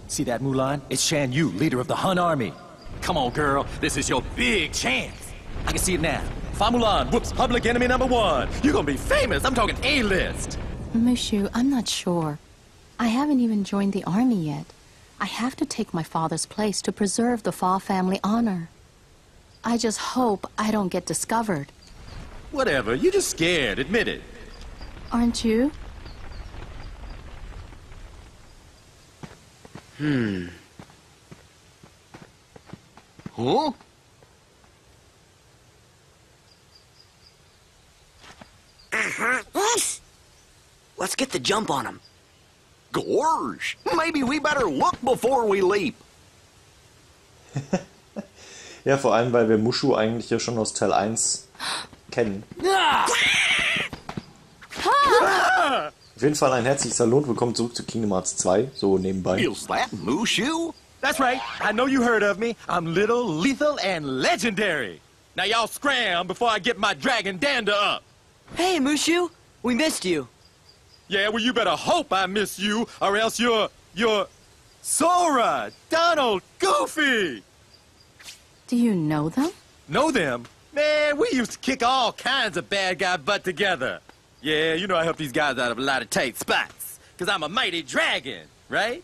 See that, Mulan? It's Shan Yu, leader of the Hun army. Come on, girl. This is your big chance. I can see it now. Fa Mulan whoops public enemy #1. You're gonna be famous. I'm talking A-list. Mushu, I'm not sure. I haven't even joined the army yet. I have to take my father's place to preserve the Fa family honor. I just hope I don't get discovered. Whatever. You're just scared. Admit it. Aren't you? Huh? Let's get the jump on him. Gorge, maybe we better look before we leap. Ja, vor allem, weil wir Mushu eigentlich ja schon aus Teil 1 kennen. Auf jeden Fall ein herzliches Hallo und willkommen zurück zu Kingdom Hearts 2, so nebenbei. Is that Mushu? That's right. I know you heard of me. I'm little, lethal, and legendary. Now y'all scram before I get my dragon dander up. Hey, Mushu, we missed you. Yeah, well, you better hope I miss you, or else you're Sora, Donald, Goofy. Do you know them? Know them? Man, we used to kick all kinds of bad guy butt together. Yeah, you know I help these guys out of a lot of tight spots, because I'm a mighty dragon, right?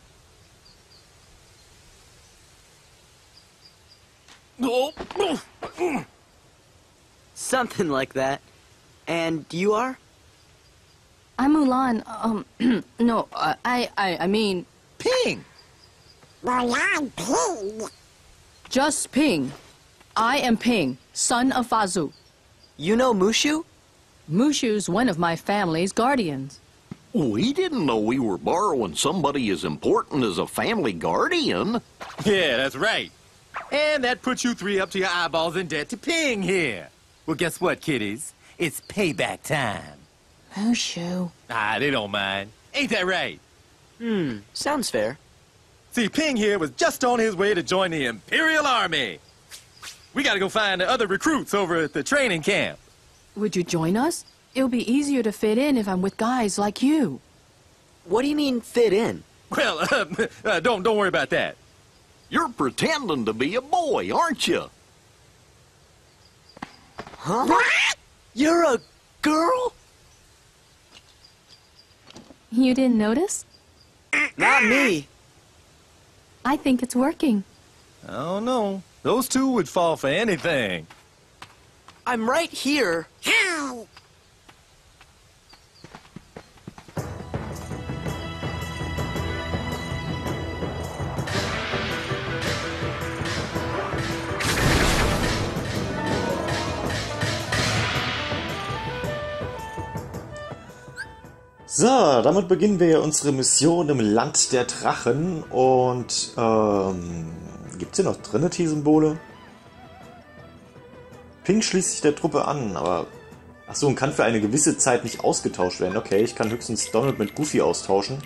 Something like that. And you are? I'm Mulan. No, I mean, Ping! Mulan Ping. just Ping. I am Ping, son of Fazu. You know Mushu? Mushu's one of my family's guardians. We didn't know we were borrowing somebody as important as a family guardian. Yeah, that's right. And that puts you three up to your eyeballs in debt to Ping here. Well, guess what, kiddies? It's payback time. Mushu. Ah, they don't mind. Ain't that right? Sounds fair. See, Ping here was just on his way to join the Imperial Army. We gotta go find the other recruits over at the training camp. Would you join us? It'll be easier to fit in if I'm with guys like you. What do you mean fit in? Well, don't worry about that. You're pretending to be a boy, aren't you? Huh? You're a girl? You didn't notice? Not me. I think it's working. I don't know. Those two would fall for anything. I'm right here. Hi. So, damit beginnen wir ja unsere Mission im Land der Drachen. Und, gibt es hier noch Trinity-Symbole? Ping schließt sich der Truppe an, aber... Achso, und kann für eine gewisse Zeit nicht ausgetauscht werden. Okay, ich kann höchstens Donald mit Goofy austauschen.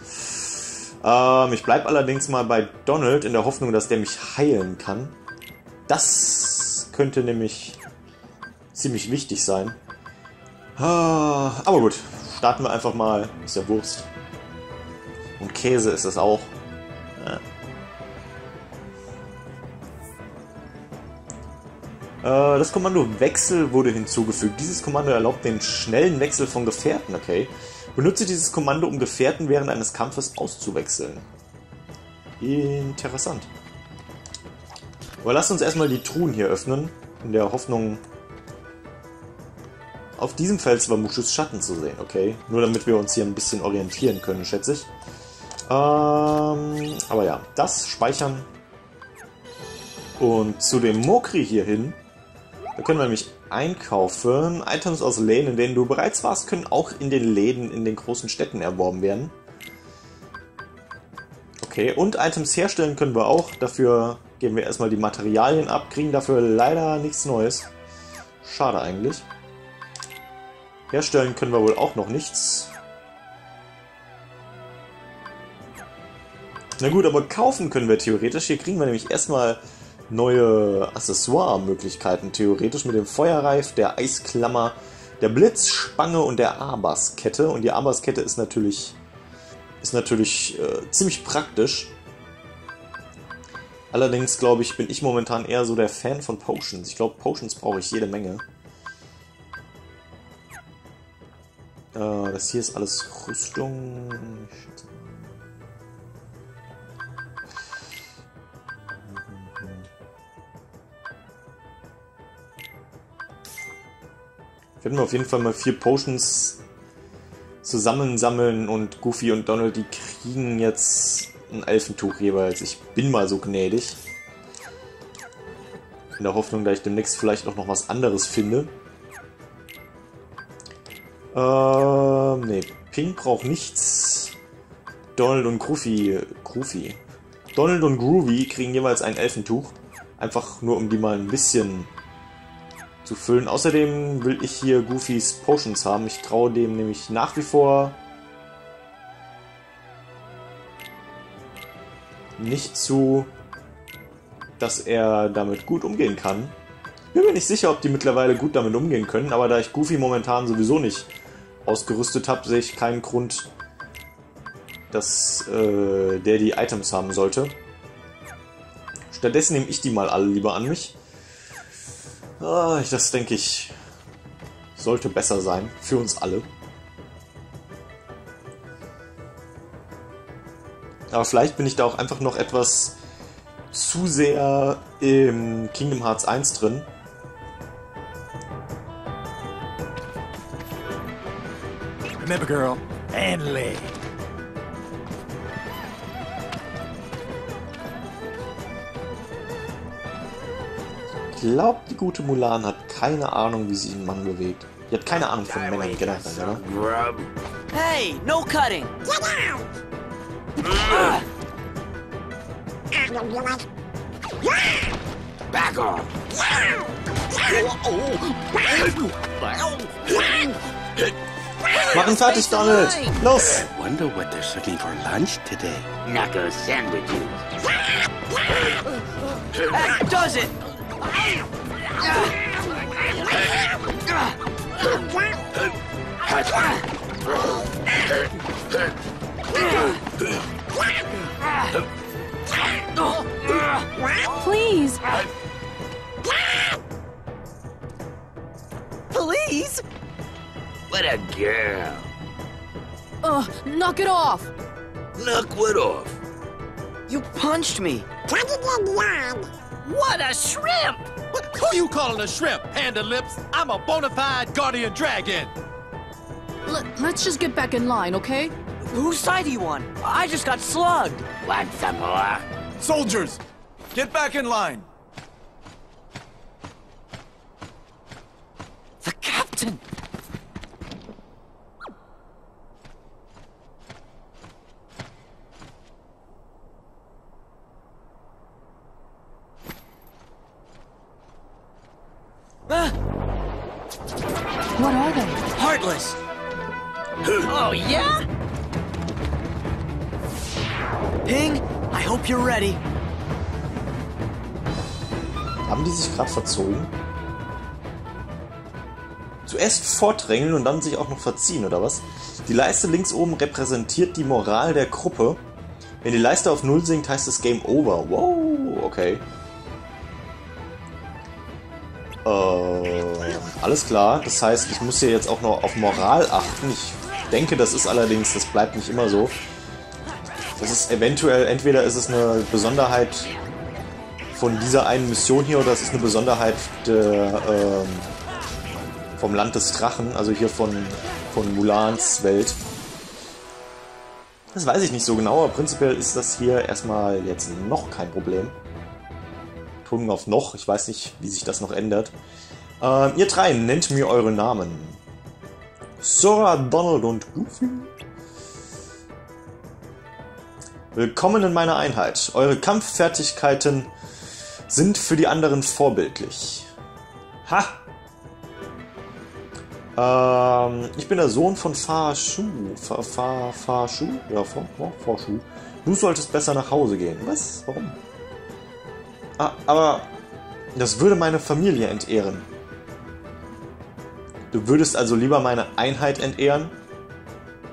Ich bleibe allerdings mal bei Donald in der Hoffnung, dass der mich heilen kann. Das könnte nämlich ziemlich wichtig sein. Aber gut, starten wir einfach mal. Ist ja Wurst. Und Käse ist es auch. Das Kommando Wechsel wurde hinzugefügt. Dieses Kommando erlaubt den schnellen Wechsel von Gefährten. Okay. Benutze dieses Kommando, um Gefährten während eines Kampfes auszuwechseln. Interessant. Aber lasst uns erstmal die Truhen hier öffnen. In der Hoffnung, auf diesem Feld war Mushus Schatten zu sehen. Okay. Nur damit wir uns hier ein bisschen orientieren können, schätze ich. Aber ja, das speichern. Und zu dem Mokri hier hin. Da können wir nämlich einkaufen. Items aus Läden, in denen du bereits warst, können auch in den Läden in den großen Städten erworben werden. Okay, und Items herstellen können wir auch. Dafür geben wir erstmal die Materialien ab, kriegen dafür leider nichts Neues. Schade eigentlich. Herstellen können wir wohl auch noch nichts. Na gut, aber kaufen können wir theoretisch. Hier kriegen wir nämlich erstmal neue Accessoire-Möglichkeiten, theoretisch mit dem Feuerreif, der Eisklammer, der Blitzspange und der Abaskette. Und die Abaskette ist natürlich ziemlich praktisch. Allerdings, glaube ich, bin ich momentan eher so der Fan von Potions. Ich glaube, Potions brauche ich jede Menge. Das hier ist alles Rüstung. Ich werde mir auf jeden Fall mal 4 Potions zusammensammeln und Goofy und Donald, die kriegen jetzt ein Elfentuch jeweils. Ich bin mal so gnädig. In der Hoffnung, dass ich demnächst vielleicht auch noch was anderes finde. Nee, Pink braucht nichts. Donald und Groovy. Donald und Groovy kriegen jeweils ein Elfentuch. Einfach nur, um die mal ein bisschen zu füllen. Außerdem will ich hier Goofys Potions haben. Ich traue dem nämlich nach wie vor nicht zu, dass er damit gut umgehen kann. Bin mir nicht sicher, ob die mittlerweile gut damit umgehen können, aber da ich Goofy momentan sowieso nicht ausgerüstet habe, sehe ich keinen Grund, dass der die Items haben sollte. Stattdessen nehme ich die mal alle lieber an mich. Das denke ich, sollte besser sein für uns alle. Aber vielleicht bin ich da auch einfach noch etwas zu sehr im Kingdom Hearts 1 drin. Remember, girl, and leg. Ich glaube, die gute Mulan hat keine Ahnung, wie sie einen Mann bewegt. Die hat keine Ahnung von Männern generell, oder? Hey, no cutting! Get out! Back off! Mach ihn fertig, Donald! Los! Wonder what they're serving for lunch today. Knuckle sandwiches. That does it! Please! Please? What a girl. Knock it off! Knock what off? You punched me! Cut it in the yard. What a shrimp! Who you calling a shrimp, Panda Lips? I'm a bona fide guardian dragon. Let's just get back in line, okay? Whose side are you on? I just got slugged! Want some more? Soldiers, get back in line. The captain! What are they? Heartless! Oh, yeah? Ping, I hope you're ready. Haben die sich gerade verzogen? Zuerst vordrängeln und dann sich auch noch verziehen, oder was? Die Leiste links oben repräsentiert die Moral der Gruppe. Wenn die Leiste auf 0 sinkt, heißt es Game Over. Wow, okay. Alles klar. Das heißt, ich muss hier jetzt auch noch auf Moral achten. Ich denke, das bleibt nicht immer so. Das ist eventuell, entweder ist es eine Besonderheit von dieser einen Mission hier, oder es ist eine Besonderheit vom Land des Drachen, also hier von Mulans Welt. Das weiß ich nicht so genau, aber prinzipiell ist das hier erstmal jetzt noch kein Problem. Betonung auf noch, ich weiß nicht, wie sich das noch ändert. Ihr drei, nennt mir eure Namen. Sora, Donald und Goofy. Willkommen in meiner Einheit. Eure Kampffertigkeiten sind für die anderen vorbildlich. Ha! Ich bin der Sohn von Fa-Shu. Fa-Shu? Ja, Fa-Shu. Du solltest besser nach Hause gehen. Was? Warum? Aber das würde meine Familie entehren. Du würdest also lieber meine Einheit entehren?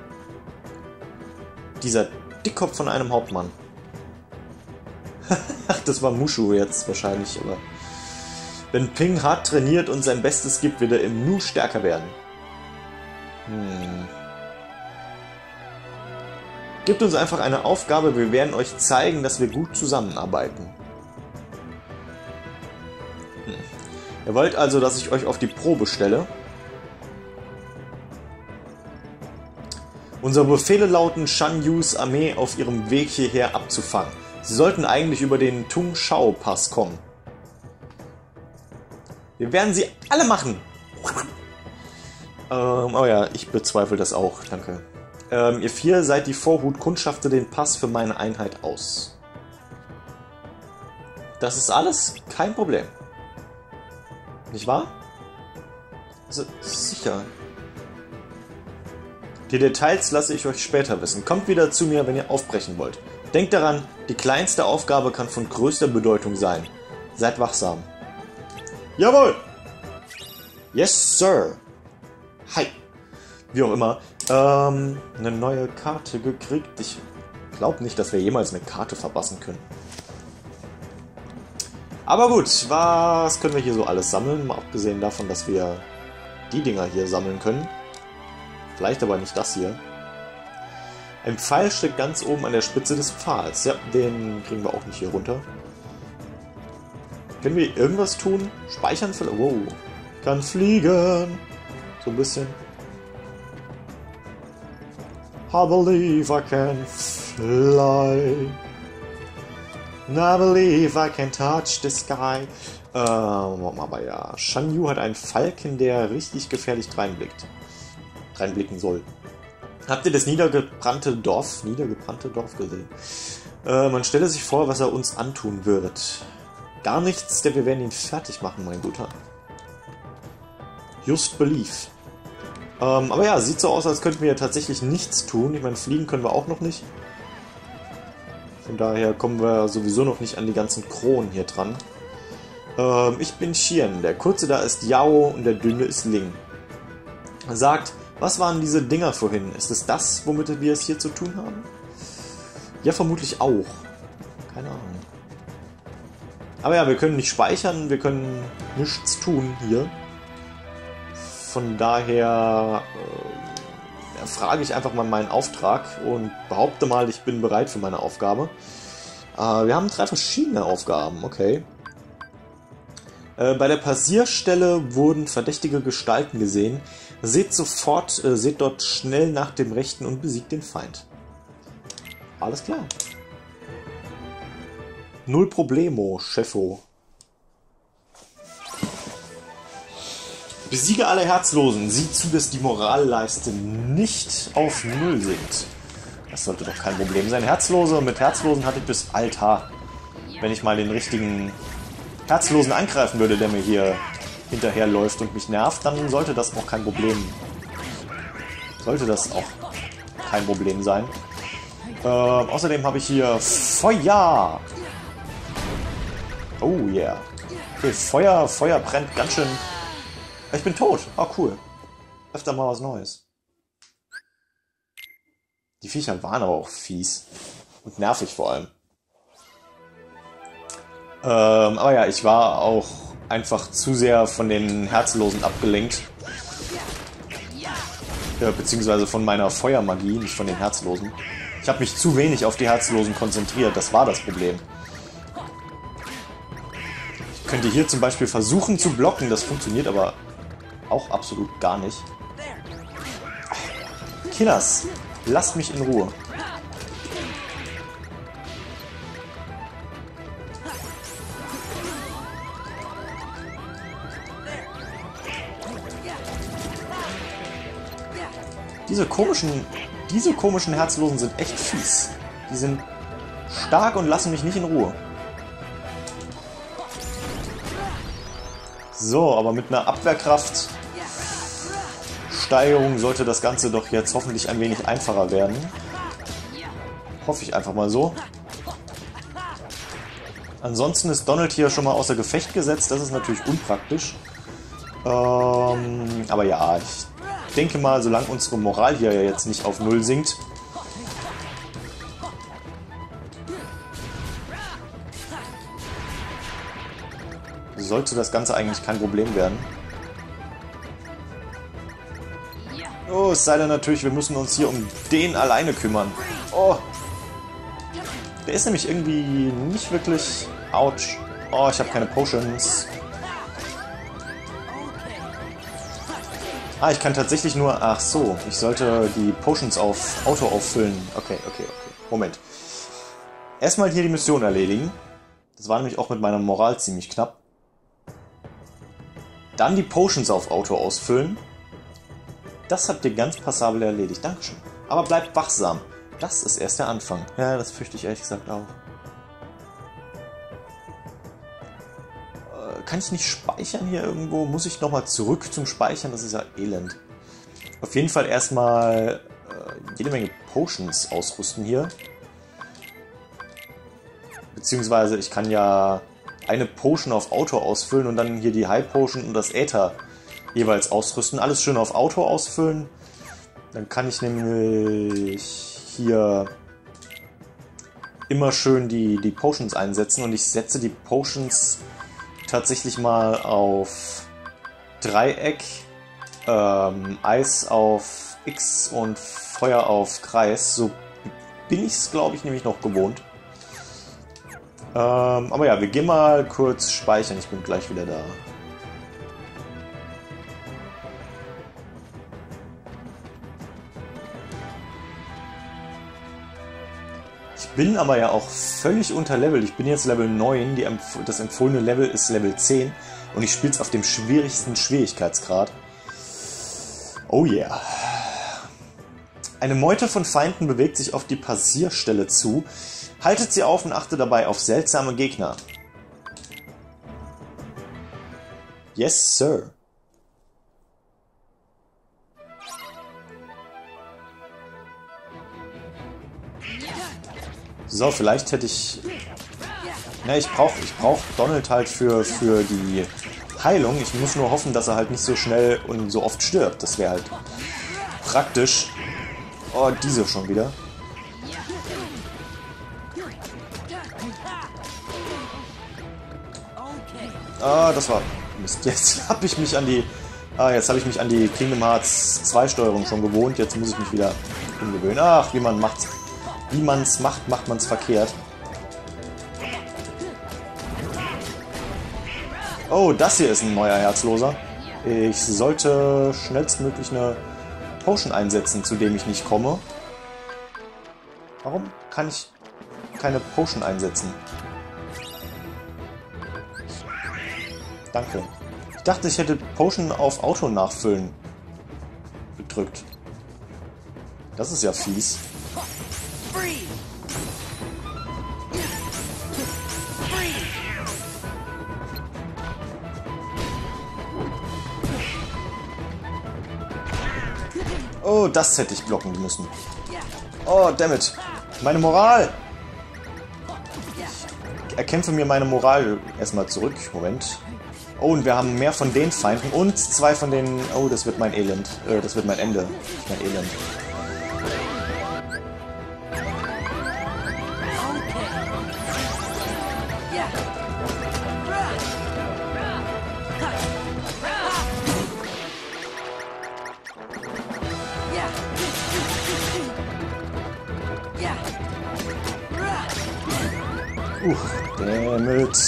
Dieser Dickkopf von einem Hauptmann. dachte, das war Mushu jetzt wahrscheinlich, aber... Wenn Ping hart trainiert und sein Bestes gibt, wird er im Nu stärker werden. Gebt uns einfach eine Aufgabe, wir werden euch zeigen, dass wir gut zusammenarbeiten. Ihr wollt also, dass ich euch auf die Probe stelle? Unsere Befehle lauten, Shan Yus Armee auf ihrem Weg hierher abzufangen. Sie sollten eigentlich über den Tung Shao Pass kommen. Wir werden sie alle machen. Oh ja, ich bezweifle das auch, danke. Ihr 4 seid die Vorhut, kundschaftet den Pass für meine Einheit aus. Das ist alles kein Problem. Nicht wahr? Also, sicher. Die Details lasse ich euch später wissen. Kommt wieder zu mir, wenn ihr aufbrechen wollt. Denkt daran, die kleinste Aufgabe kann von größter Bedeutung sein. Seid wachsam. Jawohl! Yes, Sir! Hi! Wie auch immer. Eine neue Karte gekriegt. Ich glaube nicht, dass wir jemals eine Karte verpassen können. Aber gut, was können wir hier so alles sammeln? Mal abgesehen davon, dass wir die Dinger hier sammeln können. Vielleicht aber nicht das hier. Ein Pfeil steckt ganz oben an der Spitze des Pfahls. Ja, den kriegen wir auch nicht hier runter. Können wir irgendwas tun? Speichern vielleicht? Wow. Kann fliegen. So ein bisschen. I believe I can fly. I believe I can touch the sky. Aber ja. Shan Yu hat einen Falken, der richtig gefährlich reinblicken soll. Habt ihr das niedergebrannte Dorf gesehen? Man stelle sich vor, was er uns antun wird. Gar nichts, denn wir werden ihn fertig machen, mein Guter. Just believe. Aber ja, sieht so aus, als könnten wir tatsächlich nichts tun. Ich meine, fliegen können wir auch noch nicht. Von daher kommen wir sowieso noch nicht an die ganzen Kronen hier dran. Ich bin Xian. Der Kurze da ist Yao und der Dünne ist Ling. Er sagt, was waren diese Dinger vorhin? Ist es das, womit wir es hier zu tun haben? Ja, vermutlich auch. Keine Ahnung. Aber ja, wir können nicht speichern, wir können nichts tun hier. Von daher frage ich einfach mal meinen Auftrag und behaupte mal, ich bin bereit für meine Aufgabe. Wir haben 3 verschiedene Aufgaben, okay. Bei der Passierstelle wurden verdächtige Gestalten gesehen. Seht dort schnell nach dem Rechten und besiegt den Feind. Alles klar. Null Problemo, Chefo. Besiege alle Herzlosen. Sieh zu, dass die Moralleiste nicht auf 0 sinkt. Das sollte doch kein Problem sein. Herzlose, mit Herzlosen hatte ich bis Alter. Wenn ich mal den richtigen Herzlosen angreifen würde, der mir hier hinterherläuft und mich nervt, dann sollte das auch kein Problem sein. Außerdem habe ich hier Feuer. Oh yeah. Okay, Feuer brennt ganz schön. Ich bin tot. Oh cool. Öfter mal was Neues. Die Viecher waren aber auch fies. Und nervig vor allem. Aber ja, ich war auch einfach zu sehr von den Herzlosen abgelenkt. Beziehungsweise von meiner Feuermagie, nicht von den Herzlosen. Ich habe mich zu wenig auf die Herzlosen konzentriert, das war das Problem. Ich könnte hier zum Beispiel versuchen zu blocken, das funktioniert aber auch absolut gar nicht. Killers, lasst mich in Ruhe. Diese komischen Herzlosen sind echt fies. Die sind stark und lassen mich nicht in Ruhe. So, aber mit einer Abwehrkraftsteigerung sollte das Ganze doch jetzt hoffentlich ein wenig einfacher werden. Hoffe ich einfach mal so. Ansonsten ist Donald hier schon mal außer Gefecht gesetzt. Das ist natürlich unpraktisch. Aber ja, ich denke mal, solange unsere Moral hier ja jetzt nicht auf 0 sinkt, sollte das Ganze eigentlich kein Problem werden. Oh, es sei denn natürlich, wir müssen uns hier um den alleine kümmern. Oh. Der ist nämlich irgendwie nicht wirklich... Autsch. Oh, ich habe keine Potions. Ah, ich kann tatsächlich nur... Ach so, ich sollte die Potions auf Auto auffüllen. Okay. Moment. Erstmal hier die Mission erledigen. Das war nämlich auch mit meiner Moral ziemlich knapp. Dann die Potions auf Auto ausfüllen. Das habt ihr ganz passabel erledigt. Dankeschön. Aber bleibt wachsam. Das ist erst der Anfang. Ja, das fürchte ich ehrlich gesagt auch. Kann ich nicht speichern hier irgendwo? Muss ich nochmal zurück zum Speichern? Das ist ja elend. Auf jeden Fall erstmal jede Menge Potions ausrüsten hier. Beziehungsweise ich kann ja eine Potion auf Auto ausfüllen und dann hier die High Potion und das Äther jeweils ausrüsten. Alles schön auf Auto ausfüllen. Dann kann ich nämlich hier immer schön die Potions einsetzen. Und ich setze die Potions tatsächlich mal auf Dreieck, Eis auf X und Feuer auf Kreis. So bin ich es, glaube ich, nämlich noch gewohnt. Aber ja, wir gehen mal kurz speichern. Ich bin gleich wieder da. Ich bin aber ja auch völlig unter Level. Ich bin jetzt Level 9. Das empfohlene Level ist Level 10. Und ich spiele es auf dem schwierigsten Schwierigkeitsgrad. Oh yeah. Eine Meute von Feinden bewegt sich auf die Passierstelle zu. Haltet sie auf und achtet dabei auf seltsame Gegner. Yes, Sir. So, vielleicht hätte ich... Ja, ich brauch Donald halt für die Heilung. Ich muss nur hoffen, dass er halt nicht so schnell und so oft stirbt. Das wäre halt praktisch. Oh, diese schon wieder. Ah, das war Mist. Jetzt habe ich mich an die... jetzt habe ich mich an die Kingdom Hearts 2 Steuerung schon gewohnt. Jetzt muss ich mich wieder umgewöhnen. Ach, wie man macht's. Wie man's macht, macht man's verkehrt. Oh, das hier ist ein neuer Herzloser. Ich sollte schnellstmöglich eine Potion einsetzen, zu dem ich nicht komme. Warum kann ich keine Potion einsetzen? Danke. Ich dachte, ich hätte Potion auf Auto nachfüllen gedrückt. Das ist ja fies. Oh, das hätte ich blocken müssen. Oh, dammit. Meine Moral! Ich erkämpfe mir meine Moral erstmal zurück. Moment. Oh, und wir haben mehr von den Feinden und 2 von den... Oh, das wird mein Elend. Das wird mein Ende. Mein Elend. Dammit.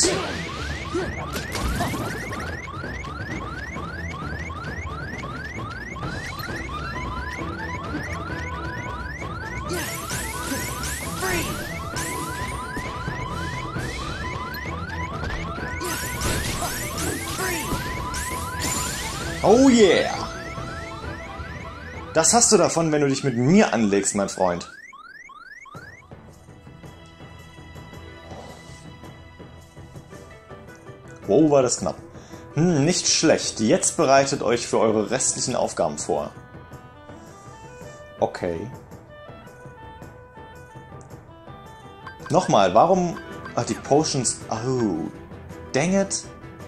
Oh yeah! Das hast du davon, wenn du dich mit mir anlegst, mein Freund. Wow, war das knapp. Nicht schlecht. Jetzt bereitet euch für eure restlichen Aufgaben vor. Okay. Nochmal, warum... Ach, die Potions... Oh, dang it.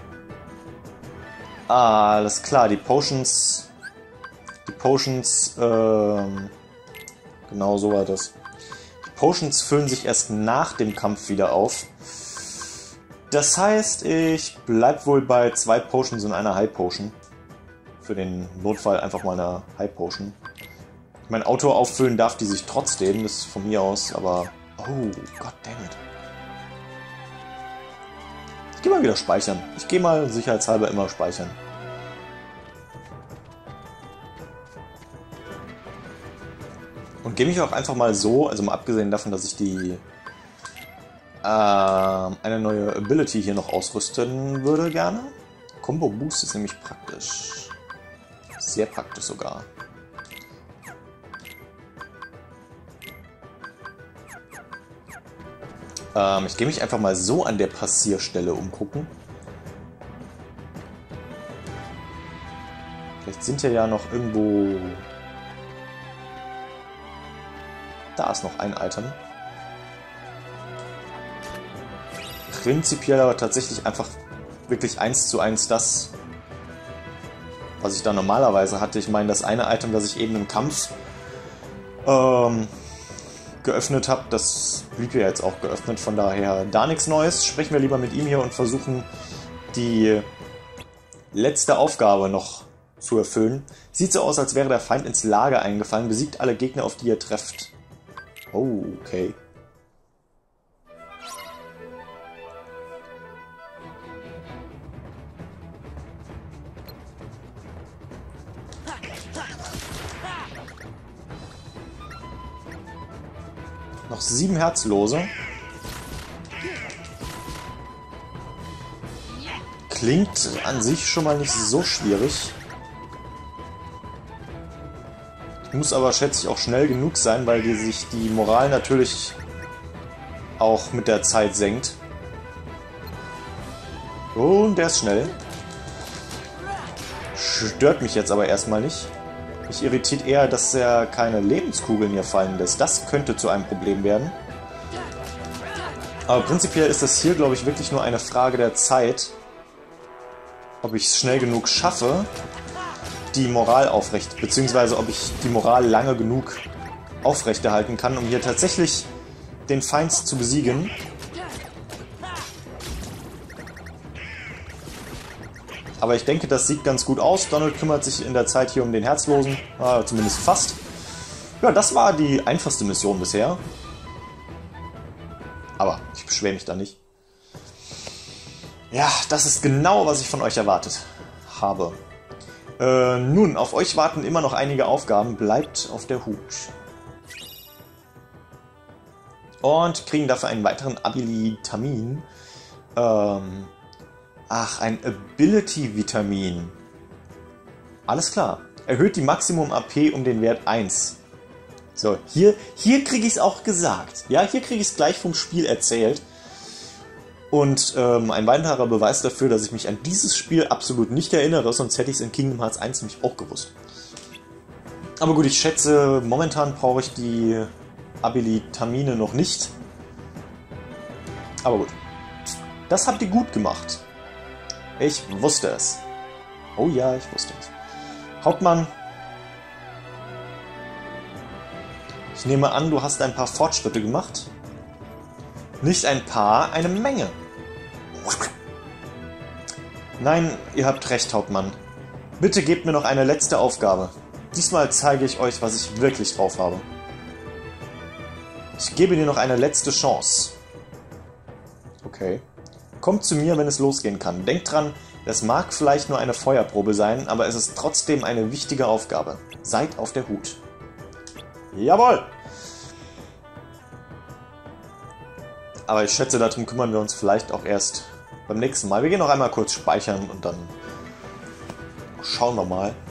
Ah, alles klar, die Potions... genau so war das. Die Potions füllen sich erst nach dem Kampf wieder auf. Das heißt, ich bleib wohl bei 2 Potions und einer High Potion. Für den Notfall einfach mal eine High Potion. Mein Auto auffüllen darf die sich trotzdem, das ist von mir aus, aber... Oh, goddammit. Ich gehe mal wieder speichern. Ich gehe mal sicherheitshalber immer speichern. Und gehe mich auch einfach mal so, also mal abgesehen davon, dass ich die eine neue Ability hier noch ausrüsten würde gerne. Combo Boost ist nämlich praktisch. Sehr praktisch sogar. Ich gehe mich einfach mal so an der Passierstelle umgucken. Vielleicht sind hier ja noch irgendwo... Da ist noch ein Item. Prinzipiell aber tatsächlich einfach wirklich 1:1 das, was ich da normalerweise hatte. Ich meine, das eine Item, das ich eben im Kampf geöffnet habe, das blieb ja jetzt auch geöffnet. Von daher da nichts Neues. Sprechen wir lieber mit ihm hier und versuchen die letzte Aufgabe noch zu erfüllen. Sieht so aus, als wäre der Feind ins Lager eingefallen. Besiegt alle Gegner, auf die ihr trefft. Oh, okay. Noch 7 Herzlose. Klingt an sich schon mal nicht so schwierig. Muss aber, schätze ich, auch schnell genug sein, weil sich die Moral natürlich auch mit der Zeit senkt. Und der ist schnell. Stört mich jetzt aber erstmal nicht. Mich irritiert eher, dass er keine Lebenskugeln hier fallen lässt. Das könnte zu einem Problem werden. Aber prinzipiell ist das hier, glaube ich, wirklich nur eine Frage der Zeit, ob ich es schnell genug schaffe, die Moral aufrecht, beziehungsweise ob ich die Moral lange genug aufrechterhalten kann, um hier tatsächlich den Feind zu besiegen. Aber ich denke, das sieht ganz gut aus. Donald kümmert sich in der Zeit hier um den Herzlosen. Zumindest fast. Ja, das war die einfachste Mission bisher. Aber ich beschwere mich da nicht. Ja, das ist genau, was ich von euch erwartet habe. Nun, auf euch warten immer noch einige Aufgaben. Bleibt auf der Hut. Und kriegen dafür einen weiteren Abilitamin. Ach, ein Ability-Vitamin. Alles klar. Erhöht die Maximum AP um den Wert 1. So, hier kriege ich es auch gesagt. Ja, hier kriege ich es gleich vom Spiel erzählt. Und ein weiterer Beweis dafür, dass ich mich an dieses Spiel absolut nicht erinnere, sonst hätte ich es in Kingdom Hearts 1 nämlich auch gewusst. Aber gut, ich schätze, momentan brauche ich die Abilitamine noch nicht. Aber gut. Das habt ihr gut gemacht. Ich wusste es. Oh ja, ich wusste es. Hauptmann. Ich nehme an, du hast ein paar Fortschritte gemacht. Nicht ein paar, eine Menge. Nein, ihr habt recht, Hauptmann. Bitte gebt mir noch eine letzte Aufgabe. Diesmal zeige ich euch, was ich wirklich drauf habe. Ich gebe dir noch eine letzte Chance. Okay. Kommt zu mir, wenn es losgehen kann. Denkt dran, es mag vielleicht nur eine Feuerprobe sein, aber es ist trotzdem eine wichtige Aufgabe. Seid auf der Hut. Jawohl! Aber ich schätze, darum kümmern wir uns vielleicht auch erst beim nächsten Mal. Wir gehen noch einmal kurz speichern und dann schauen wir mal.